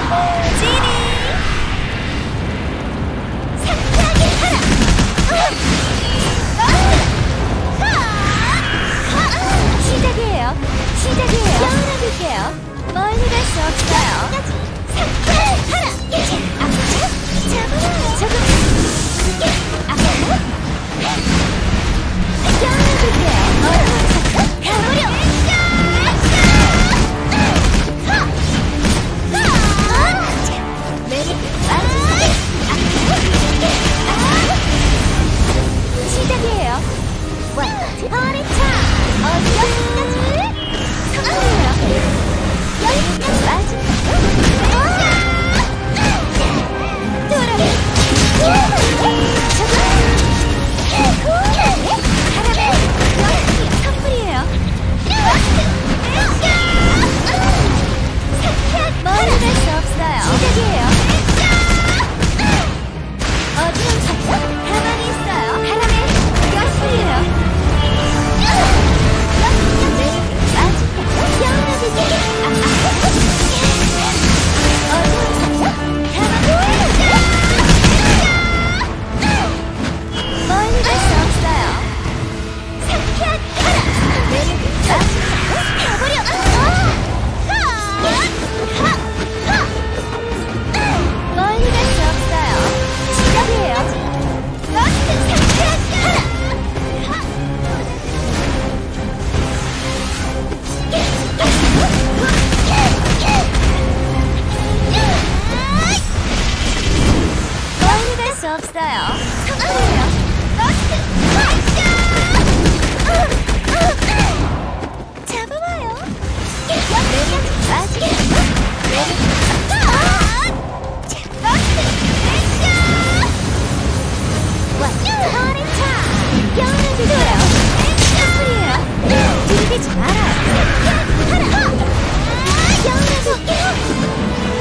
지니 상쾌하게 하라. 시작이에요. 시작이에요. 영원해볼게요. 멀리 갈 수 없어요. 상쾌하게 하라. 잡아라. 조금 영원해볼게요. 가버려. 시작이에요. 허리차 어디까지? 성공이에요. 여기까지 마지막. 선물이에요. 멀리 갈 수 없어요. 시작이에요. 어지러우셨죠? 가만히 있어요. 바람에 가스예요. 멀리 갈 수 없어요. 상쾌한 가라. 가버려. 멀리 갈 수 없어요. 시작이에요. 상쾌한 가라. 멀리 갈 수 없어요. 성공이에요. 잡아봐요. 아직 허리차 영원해주세요. 선물이에요. 들이대지 마라. 영원해줄게요.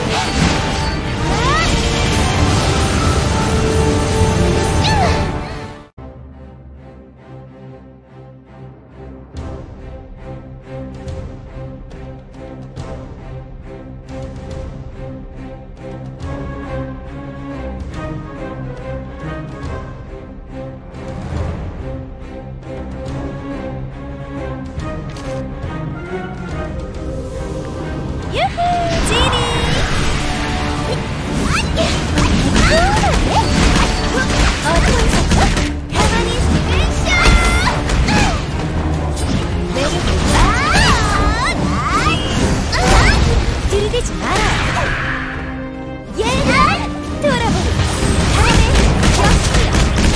들이대지 마라. 얘를 돌아보니 바람에 겹치려.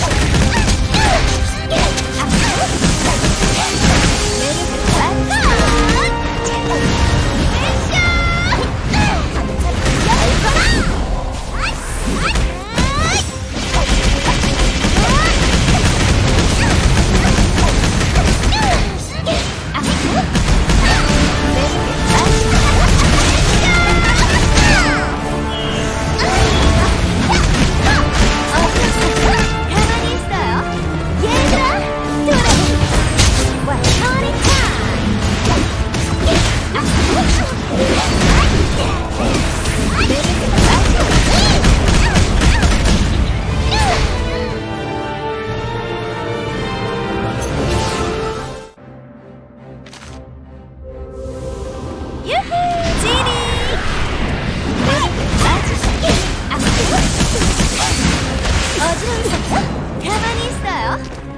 가만히 있어요.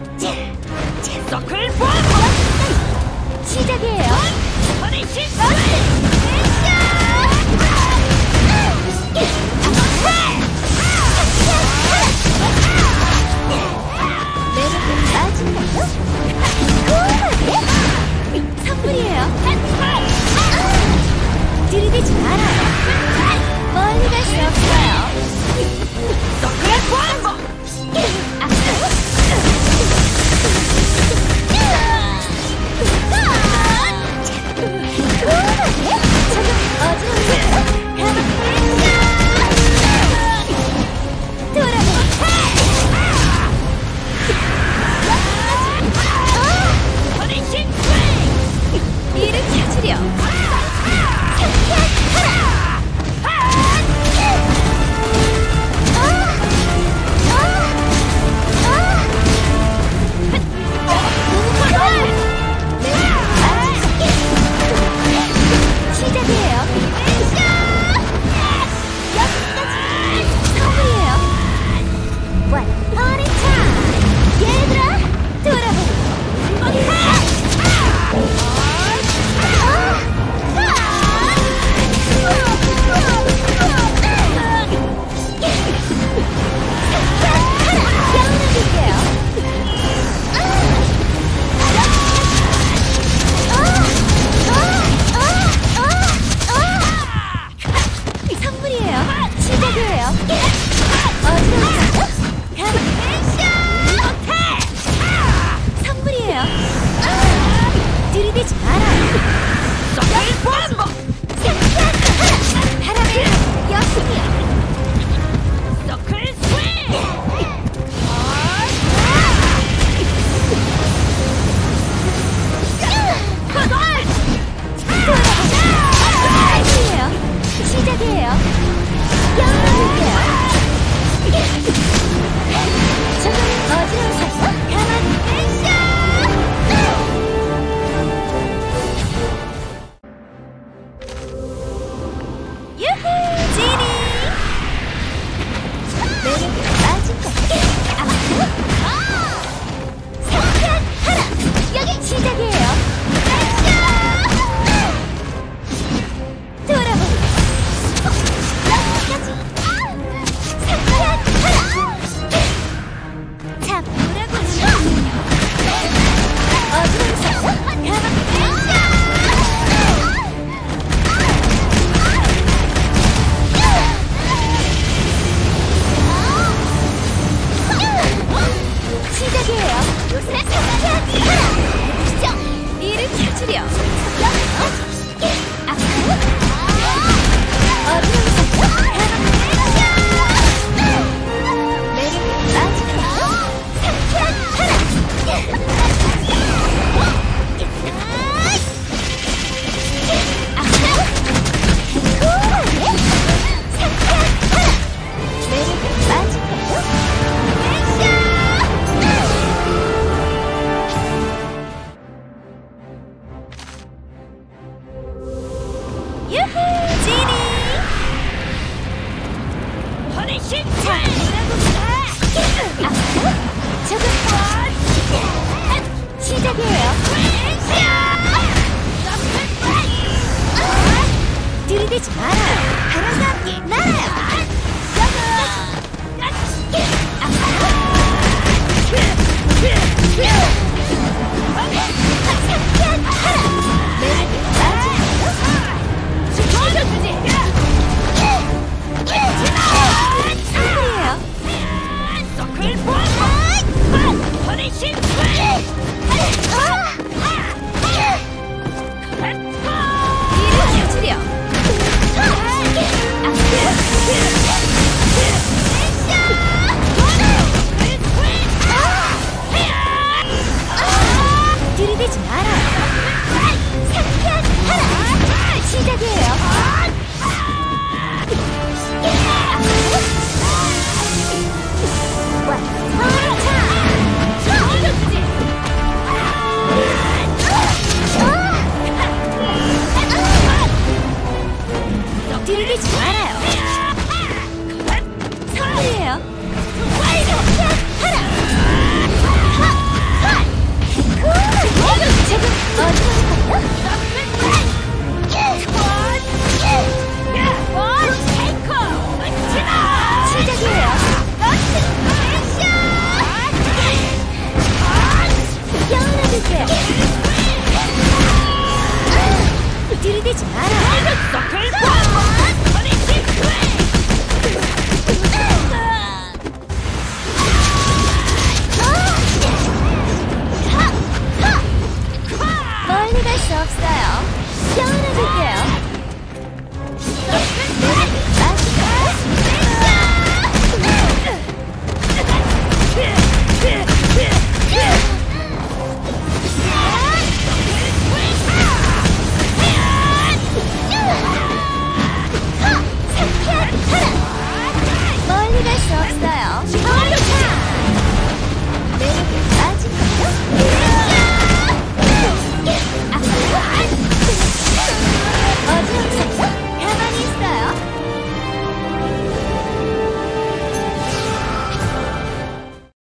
서클 보! 시작이에요. 퍼니시 선물이에요. 들이대지 말아요. 멀리 갈 수 없어요. 서클 보! 일으켜주려. 상쾌한 시작이에요. 열어볼게요. 조금 어지러우셨어? 가만히 계셔! 유후! 지니! 매력에 빠진 것 상쾌하라! 여기 시작이에요. 돌아보니 여기까지 상쾌하라! 잡으라고 어지러워서 가만히 시작이에요. 보시죠. 이를 켜주려. 앞으로 어디로서 매력에 빠지고 상쾌한 하라. 앞으로 쿨하게 상쾌한 하라. 매력에 빠지고 유후! 지니! 허리신! 자, 앞으로 조금 더 시작이에요. 들이대지 마라. 바람과 함께 날아요. 상쾌한 하라. 매력에 빠지고 보여주지! 선물이에요. 서클 보아봐! 허리신! 이를 켜주려. 들이대지 마라. 상쾌한 하라. 시작이에요. 들이대지 말아요. 선물이에요. 하라. 지금 시작이에요. 깨어나줄게요. 들이대지 마라.